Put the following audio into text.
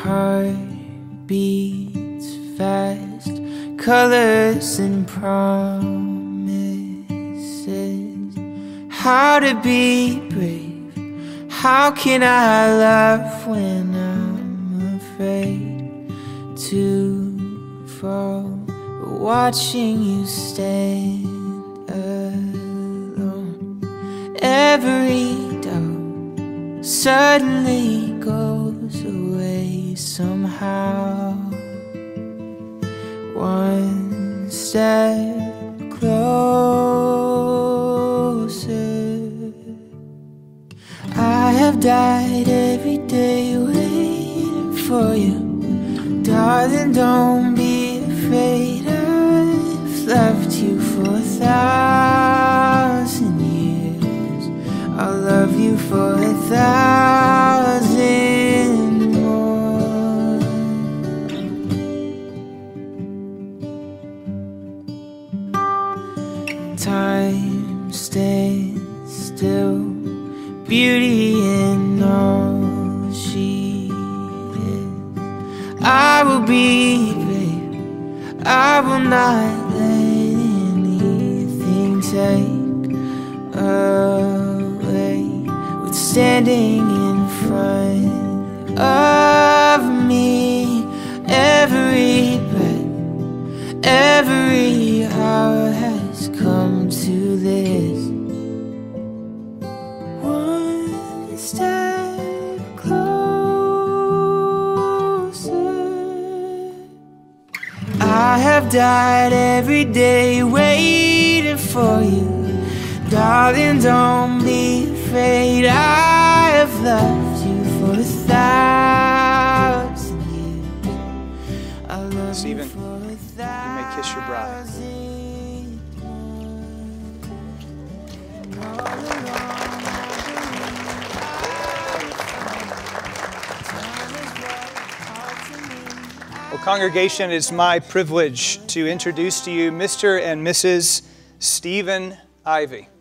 heart beats fast, colors and promises. How to be brave, how can I laugh when I'm afraid to fall? Watching you stand alone, every doubt suddenly goes away somehow. One step closer. I have died every day waiting for you. Darling, don't be afraid. I've loved you for 1,000 years. I'll love you for 1,000 more. Time stands still, beauty in all she is. I will be brave, I will not let anything take away what's standing in front of me. Every breath, every hour has come to this. One step closer. I have died every day waiting for you. Darling, don't be afraid. I have loved you for 1,000 years. I love Stephen, you for 1,000. you may kiss your bride. Well, congregation, it's my privilege to introduce to you Mr. and Mrs. Stephen Ivey.